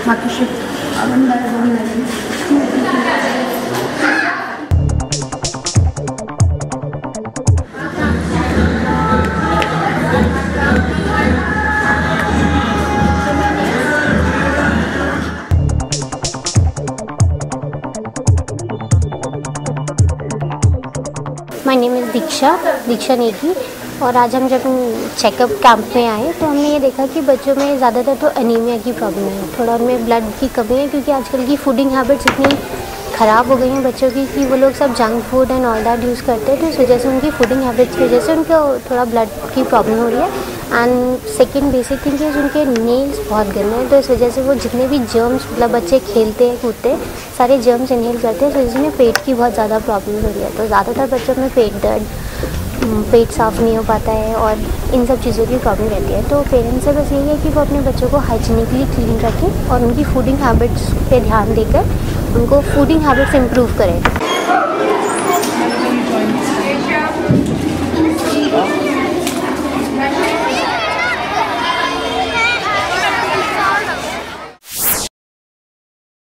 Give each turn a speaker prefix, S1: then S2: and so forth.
S1: बाकी शिफ्ट आवन
S2: my name is Diksha Negi. और आज हम जब चेकअप कैंप में आए तो हमने ये देखा कि बच्चों में ज़्यादातर तो एनीमिया की प्रॉब्लम है, थोड़ा उनमें ब्लड की कमी है, क्योंकि आजकल की फूडिंग हैबिट्स इतनी ख़राब हो गई हैं बच्चों की कि वो लोग सब junk food and all that use करते हैं। तो इस वजह से उनकी फूडिंग हैबिट्स की वजह से उनको थोड़ा ब्लड की प्रॉब्लम हो रही है। And second basic thing is उनके नेल्स बहुत गंदे हैं, तो इस वजह से वो जितने भी जर्म्स, मतलब बच्चे खेलते हैं कूदते हैं, सारे जर्म्स इनहेल करते हैं, तो इसमें पेट की बहुत ज़्यादा प्रॉब्लम हो रही है। तो ज़्यादातर बच्चों में पेट दर्द, पेट साफ़ नहीं हो पाता है और इन सब चीज़ों की प्रॉब्लम रहती है। तो पेरेंट्स से बस यही है कि वो अपने बच्चों को हाइजीनिकली क्लीन रखें और उनकी फूडिंग हैबिट्स पे ध्यान देकर उनको फूडिंग हैबिट्स इम्प्रूव करें।